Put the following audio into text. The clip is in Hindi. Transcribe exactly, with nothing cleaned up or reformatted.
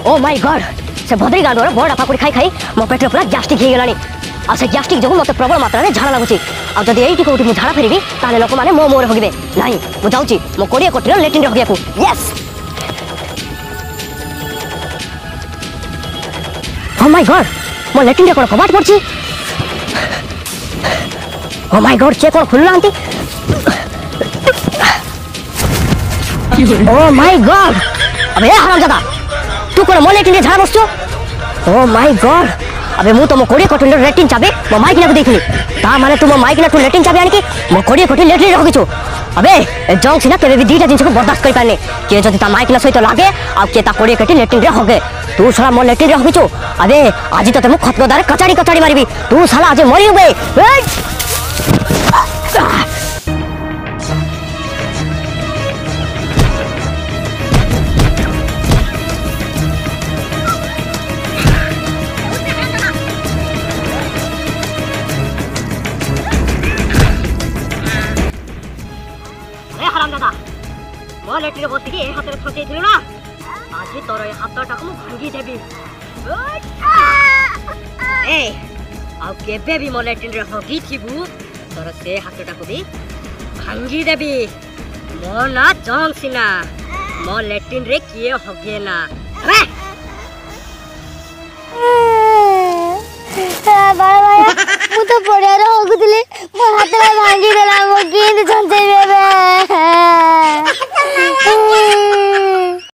ओ माय गॉड से भद्री गांडोर बड़ा पाकुड़ी खाई खाई मो पेट पूरा गैस्ट्रिक हो गलानी आ से गैस्ट्रिक जो मते प्रबल मात्रा रे झाड़ा लागुची आ जदी एठी कोठी मु झाड़ा फेरिबी ताले लोक माने मो मोर हगिबे नाही मु जाउची मो कोड़े कोठी रे लेटिन रे हगिया को यस ओ माय गॉड मो लेटिन रे कोन कबाट पड़ची ओ माय गॉड चे कोन खुल्ला आंती ओ माय गॉड अबे हरामजादा तू कोन मो लेटिन रे झाड़ा बसछो ओ माय गॉड अबे मु तो मो कोड़े कोठी रे लेटिन चाबे मो माइक ना को देखली ता माने तू मो माइक ना तू लेटिन चाबे आनी की मो कोड़े कोठी लेटिन रे हगिछो अबे जंग सिना केबे भी दीटा जिंस को बर्दाश्त कर पाने के जदी ता माइक ना सहित लागे आ के ता कोड़े कोठी लेटिन रे हगे तू साला मो लेटिन रे हगिछो अबे आज तो मु खतगदार कचाड़ी कचाड़ी मारबी तू साला आज मरी बे मो लेटिन बस के हाथ में छंटे थिलु ना आज तोर ए हाथटा को भांगी देबी ए आ केबे भी मो लेटिन रे हगी थिबू तोर से हाथटा को भी भांगी देबी मो ना जंग सिना मो लेटिन रे किए हगे ना अबे